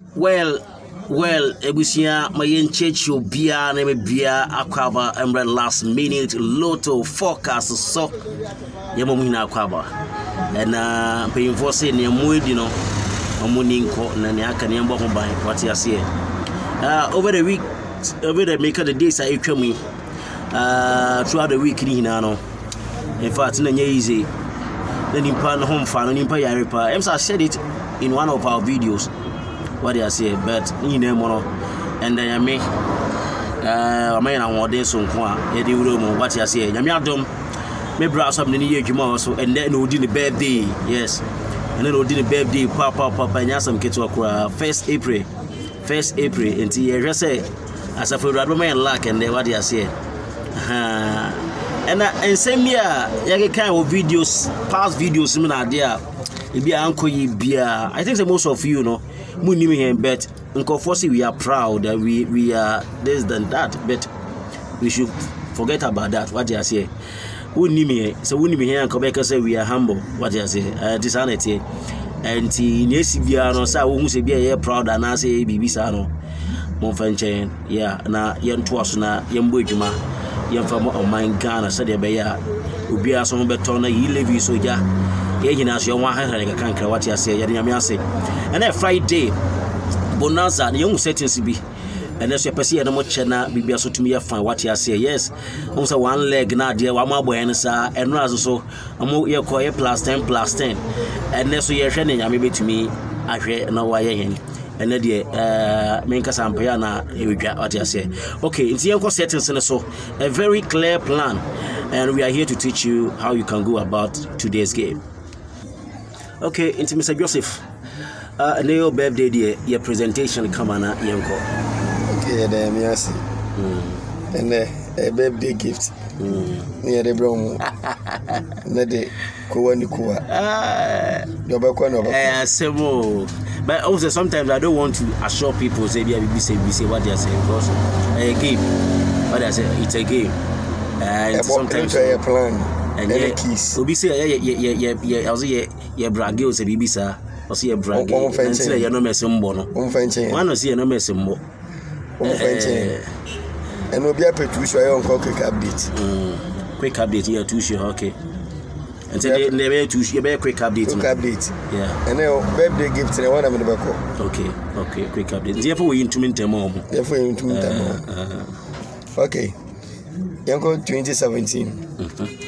Well, ebusia my chechu bia na me bia akwaba emre last minute lotto forecast so yemo mu hina akwaba na payinfo say ne muedi no omuni nko na ne aka ne mbo ho ban what you say over the week over the make the days I twam throughout the week ni hina no in fact na nya easy na nimpa no hom fa no nimpa yare pa I said it in one of our videos what they say, but you know, and then me, I mean, I want this on what you say. Yamiadum, me brought some new year also, and then we did the birthday, yes, and then we did the birthday, papa, and some kids were 1st April, until you just say, as a for man luck, and then what you say. And same year, you kind of videos, past videos, similar there. Be uncle bia. I think the most of you know, munimi here, but unfortunately we are proud that we are this than that, but we should forget about that. What you say? Unimi, so unimi here and Quebec say we are humble. What you say? Dishonesty. And in Yesibia no sa who say be proud and I say bibi sa no. Mon fanchen, yeah, na yen twas na yen bojuma, yen fam on mine Ghana said be ya. Ubi aso beton na yi levi so ja. Yegina so 100 kanka what you say yanyame say and then Friday bonanza the young settings be and that's your person na mo chena bibia so tumi ya fan what you say yes on say one leg na there wa ma boy nsa eno aso so mo ye ko ye +10 and then so ye hwe ne nyame betumi ahwe na wa ye hen and then the main kasampa na ewedwa what you say okay in the settings so a very clear plan and we are here to teach you how you can go about today's game. Okay, into Mr. Joseph. Your birthday day, your presentation come on yanko. Okay, then yes. And a birthday gift. Near the bromo. Let the Kuwa. But also sometimes I don't want to assure people say we say what they are saying because a game. What I say it's a game. And sometimes a plan. And yeah, keys. Obi say I was brag o se bibisa o se brag until you no mesembo no one say no mesembo and obi apetu so your quick update here too sure okay and say they be too sure be quick update yeah and birthday gift na one am the back okay quick update therefore we into ntemo okay yanko 2017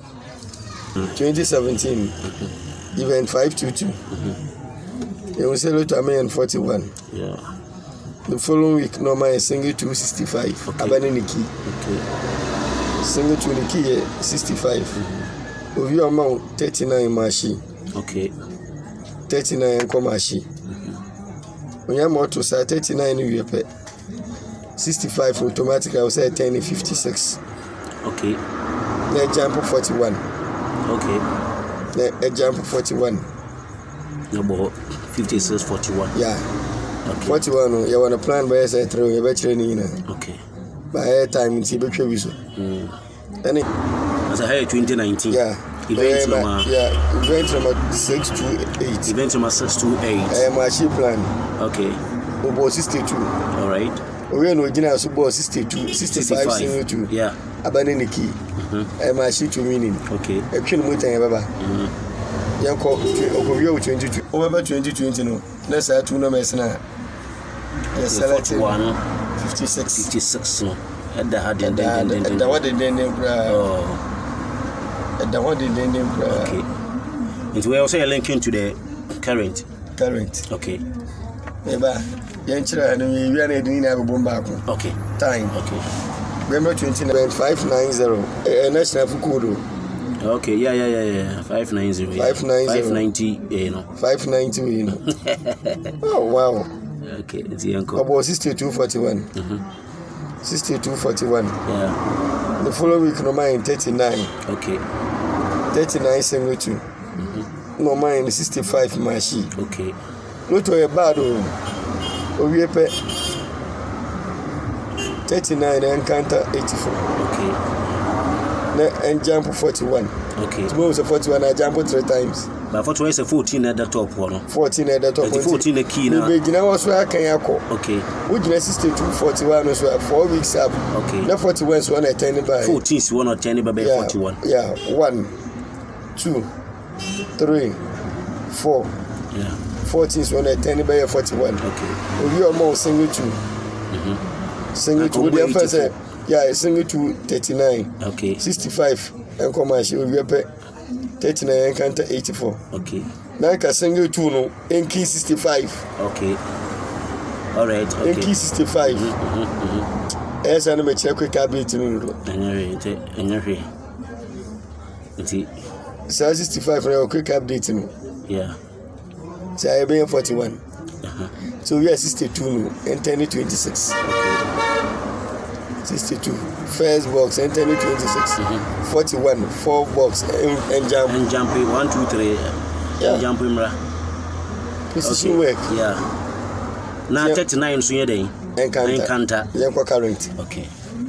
2017 event 522 it was sell to a 41 yeah the following week normal is single 265 abaniniki single to the key 65 of your amount 39 mashi okay 39 komashi when you more to say 39 you pay 65 automatically I will say 10 56 okay then jump 41 okay. A jump 41. No, 56, 41. Yeah. Okay. 41. You want to plan by say through your training. Okay. By a time in Tibetan visa. Any. As I had 2019. Yeah. Event number. Yeah. Event number 628. Event number 628. My ship plan. Okay. About 62. All right. We know Gina Subo 62, 65, 62. Yeah. Abaniniki. My ship to meaning. Okay. A kin mutan baba. Yanko Okovio 22. Over 2020 no. Let's say 2 numbers na. Yes, 56 no. At the hard and the what the name at the what the name okay. It will also linking to the current. Okay. Eba yenchira no we are doing na go bomba ko. Okay. Time. Okay. Remember 29.590 national fukudo. Okay, yeah. 590. 590, you know. 590, you know. Oh, wow. Okay, it's the uncle. About 6241. 6241. Yeah. The following week, no mind 39. Okay. 39 single 2. No mind 65 mashi. Okay. Not to a bad one. We pay 39 and counter 84. Okay. And jump 41. Okay. Tomorrow 41, I jump 3 times. But 41 is a 14 at the top one. 14 at the top. 14 the key now. Begin was where I can call. Okay. Would you 62 41 was 4 weeks up. Okay. Now 41 is 1 at 10 by 14 is 1 or 10 by 41. Yeah, 1, 2, 3, 4. Yeah. 14 is 1 at 10 by 41. Okay. We are more single 2. Single 2 with the first. Yeah, single 2 39. Okay. 65 and commercial we pay 39 and counter 84. Okay. Now can single 2 no in key 65. Okay. All right. Okay. In key 65. Yes, I know check quick ability no. Anyway. 65 for quick update no. Yeah. So I be 41. So we are 62 no and 10 26. 62 first box and 10 26. 41 4 box and jump 1 2 3. Yeah. Jump imra. Precision work. Yeah. Now 39 so you dey. Encounter. Yeah, current. Okay.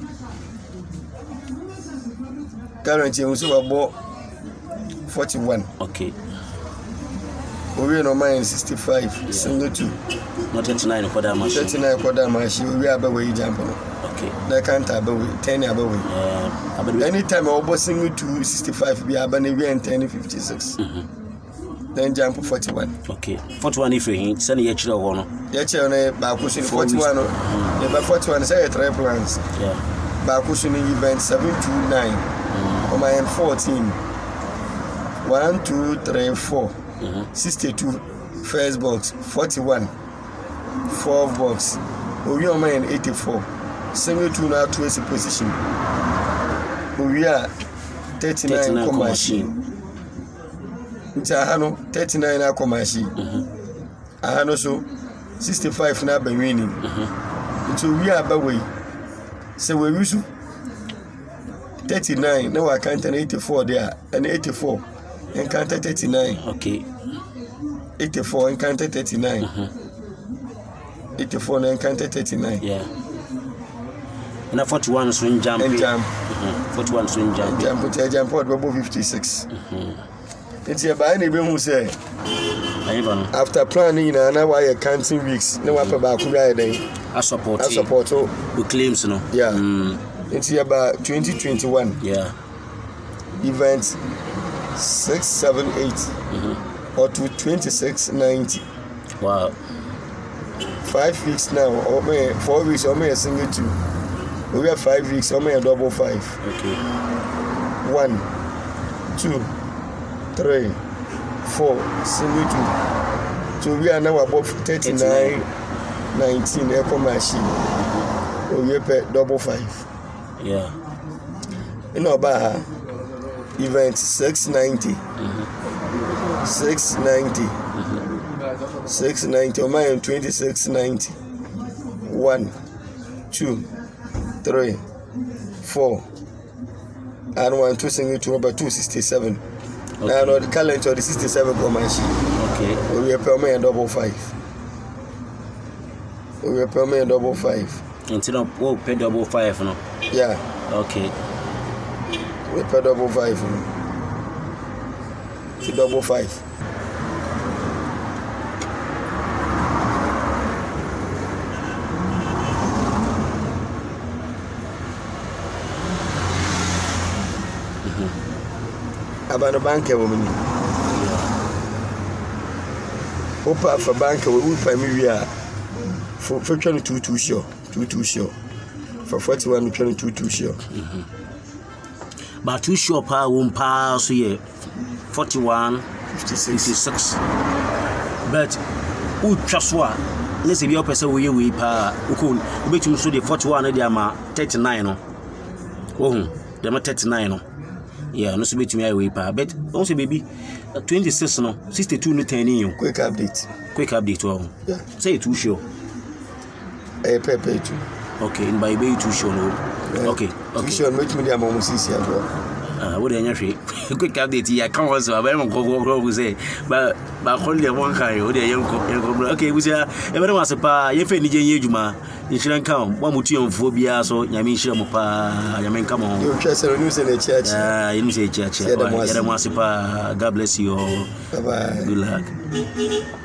Current you so about 41. Okay. We no mind 65 single 2. Not 39 for that machine. 39 for that machine. We are way jump. Okay. They can't have 10 above. Anytime I was single 2 65 be abane we and 10 56. Then jump 41. Okay. 41 if you send your children one. Yeah, children back pushing 41. Yeah, 41 say 3 plans. Yeah. Back pushing event 729. On my end 14. 1 2 3 4. 62 first box 41 4th box we are mine 84 single 2 now to a position we are 39 commercial hano 39 na commercial hano so 65 na be winning so we are ba way so we use 39 now I count 84 there and 84 and count 39. Okay. 84 and counted 39. 84 and counted 39. Yeah. And 41 swing jump. And jump. 41 swing jump. Jump above 56. It's a buying even who say after planning now why you're counting weeks. No one about I support. So we claims no. Yeah. It's about 2021. Yeah. Events 678. Or to 2690. Wow. 5 weeks now, or 4 weeks, or a single 2. We have 5 weeks, or a double 5. Okay. 1, 2, 3, 4, single 2. So we are now above 39, 19, echo machine. We have double 5. Yeah. In Obaha, event 690. 690. 690. Oh my, 2690. 1, 2, 3, 4. And 1, 2 single 2 about 267. Okay. Now the calendar of the 67 commercial. Okay. We are per me double 5. We are per me double 5. Instead of pay double 5 no. Yeah. Okay. We pay double 5. To double 5. About the bank woman. Opa for bank we pay me we are for 22 sure. 22 sure. For 41 22 sure. But too sure pa won pa so ye 41 56. But who trust one? Let's say your person we pa ukun betum so the 41 dey ama 39 no. Oh, dem 39 no. Yeah, no so betum we pa. But also baby 26 no, 62 no 10 you. Quick update. Oh. Yeah. Say too sure. Pay too. Okay, in by too sure no. Okay. Too sure make me the amount 6 as well. What are you? Quick update here. Come on, so I'm going to say, but only one kind. What are you? Okay, we say, everyone was a pa. You feel you Juma. You shouldn't come. One mutation phobia, so Yamin Shamopa, Yamin, come on. You just news in the church. You say church. God bless you. Bye bye. Good luck.